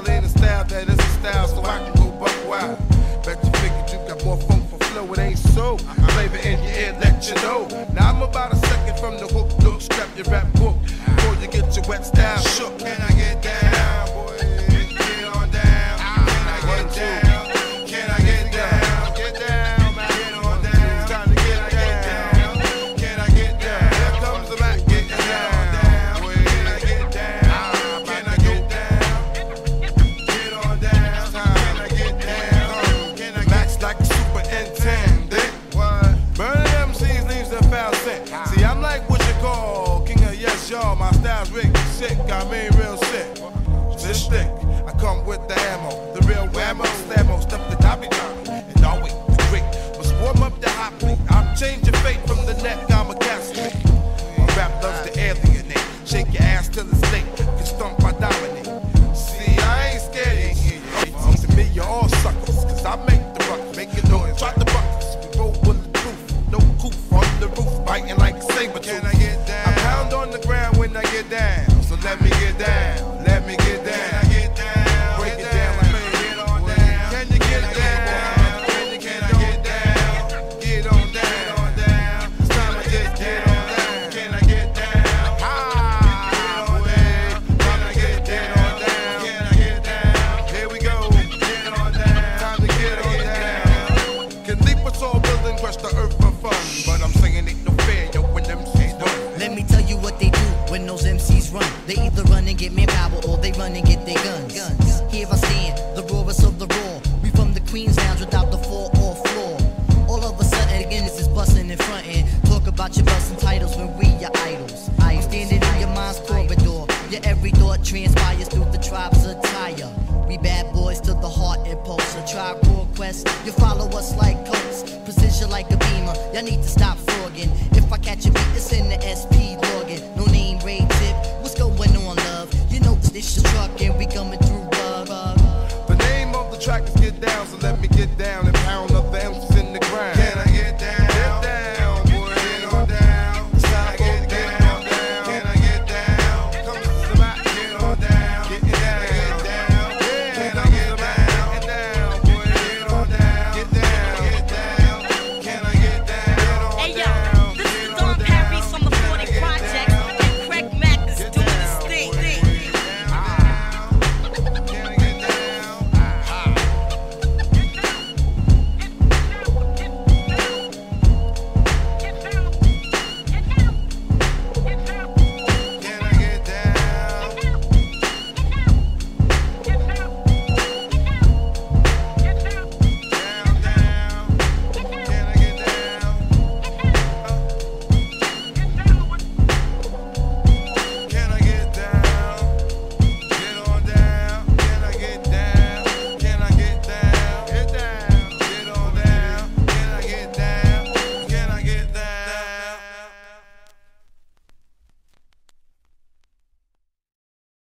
style ain't a style, that is a style, so I can go buck wild. Bet you figured you got more funk for flow, it ain't so. Flavor in your ear, let you know. Now I'm about a second from the hook, look, scrap your rap book before you get your wet style shook. Can I get down, boy? Get on down. Can I get down? Can I get down? Get down, man. Get on down. It's time to get down. Can I get down? Here comes the Mack, get down. Can I get down? Can I get down? Get on down. Can I get down? Mack's like a superintendent. What? Burning MCs leaves their foul scent. See, I'm like what you call king of yes, y'all. My style's wicked sick, I mean real sick. This thick, I come with the ammo, the real whammo, slammo, stuff the toppy top, and all wait the quick. Must warm up the hot plate. I'm changing fate from the neck, I'm a casket. My rap loves to alienate. Shake your ass till it's late. Can stomp, I dominate. See, I ain't scared. To me, you're all suckers, cause I make the ruckus, make it noise, drop the buckets. We roll bulletproof, no coof on the roof, biting like a saber tooth. Can I get down? I pound on the ground when I get down, so let me get down, let me get down. Can I get down? Break it down like me, get on down. Can you get down? Can I get down? Get on down. It's time to get on down. Can I get down? Get on down. Can I get down? Can I get down? Here we go. Get on down. Time to get on down. Can leap a tall building, crush the earth for fun, but I'm saying ain't no fair, yo, when them MCs done. Let me tell you what they do when those MCs run. They either run and get manpower or they run and get their guns. Here I stand, the rawest of the raw. We from the Queen's Lounge without the 4-or floor. All of a sudden, again, this is busting in front end. Talk about your busting titles when we your idols. You standing in your mind's corridor. Your every thought transpires through the tribe's attire. We bad boys to the heart impulse. A tribe core quest, you follow us like cults. Precision like a beamer, y'all need to stop frogging. If I catch a beat, it's in the SP login. No name, raid tip, what's going on, love? You know this is truck and we coming through, bug. The name of the track is Get Down, so let me get down.